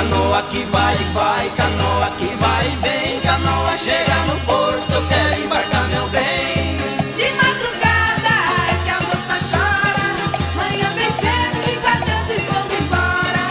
Canoa que vai e vai, canoa que vai e vem. Canoa chega no porto, eu quero embarcar meu bem. De madrugada é que a moça chora, manhã bem cedo, digo adeus e vou embora.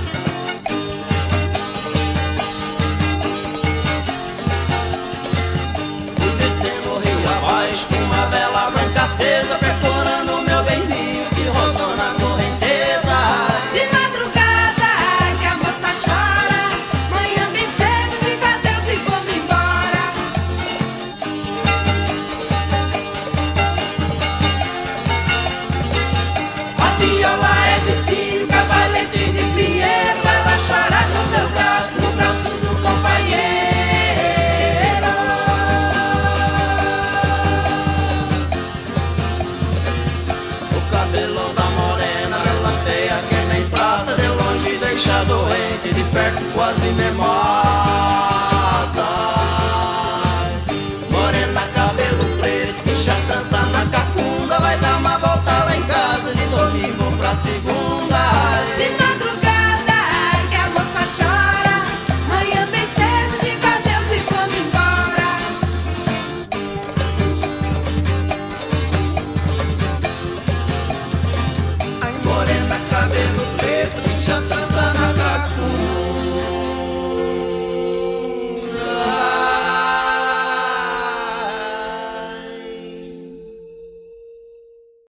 Fui descendo o rio abaixo com uma vela branca acesa, percorrendo meu benzinho que rodou na correnteza. De madrugada é que a moça chora, manhã bem cedo, digo adeus e vou embora. A viola é de fio, cavalete de pinheiro, ela chora no meu braço, no braço do companheiro. O cabelo da morena, ela feia que nem prata, de longe deixa doente, de perto quase me mata.